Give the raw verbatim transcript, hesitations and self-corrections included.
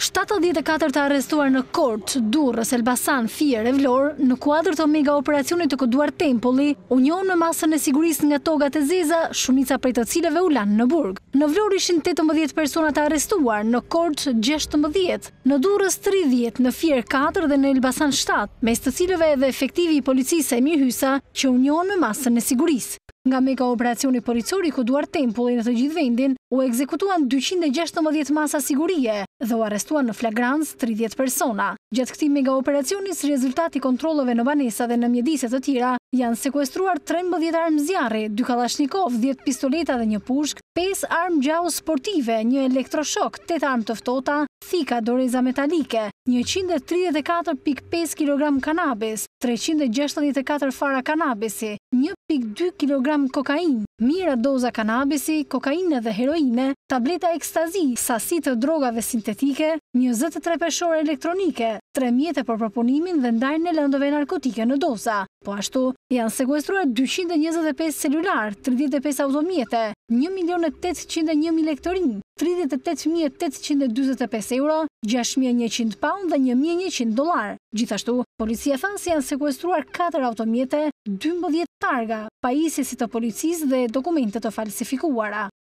shtatëdhjetë e katër të arrestuar në Korçë, Durrës, Elbasan, Fier e Vlorë në kuadër të mega operacionit të këduar Tempulli, u njohën në masën e sigurisë nga togat e zeza, shumica prej të cilëve u lanë në burg. Në Vlorë ishin tetëmbëdhjetë persona të arrestuar, në Korçë gjashtëmbëdhjetë, në Durrës tridhjetë, në Fier katër dhe në Elbasan shtatë, mes të cilëve edhe efektivi i policisë Emir Hysa, që u njohën në masën e sigurisë. Nga mega operacioni policor i këduar Tempulli në të gjithë vendin, u ekzekutuan dyqind e gjashtëmbëdhjetë masa sigurie dhe u arrestuan në flagrancë tridhjetë persona. Gjatë këtij mega operacioni, si rezultat i kontrolleve në banesa dhe në mjedise të tjera, janë sekuestruar trembëdhjetë armë zjarri, dy kalashnikov, dhjetë pistoleta dhe një pushk, pesë armë gjau sportive, një elektroshok, tetë armë të ftohta, thika doreza metalike, njëqind e tridhjetë e katër pikë pesë kilogram kanabis, treqind e gjashtëdhjetë e katër fara kanabisi, një pikë dy kilogram kokainë, mira doza kanabisi, kokainë dhe heroine, tableta ekstazi, sasi të drogave sintetike, njëzet e tre peshore elektronike, tre mjete për proponimin dhe ndarjen e lëndëve narkotike në doza. Po ashtu, janë sekuestruar dyqind e njëzet e pesë celular, tridhjetë e pesë automjete, një milion e tetëqind e një mijë lektorin, tridhjetë e tetë mijë e tetëqind e dyzet e pesë euro, gjashtë mijë e njëqind pound dhe një mijë e njëqind dollar. Gjithashtu, policia tha se janë sekuestruar katër automjete, dymbëdhjetë targa, pajisje si të policisë dhe dokumente të falsifikuara.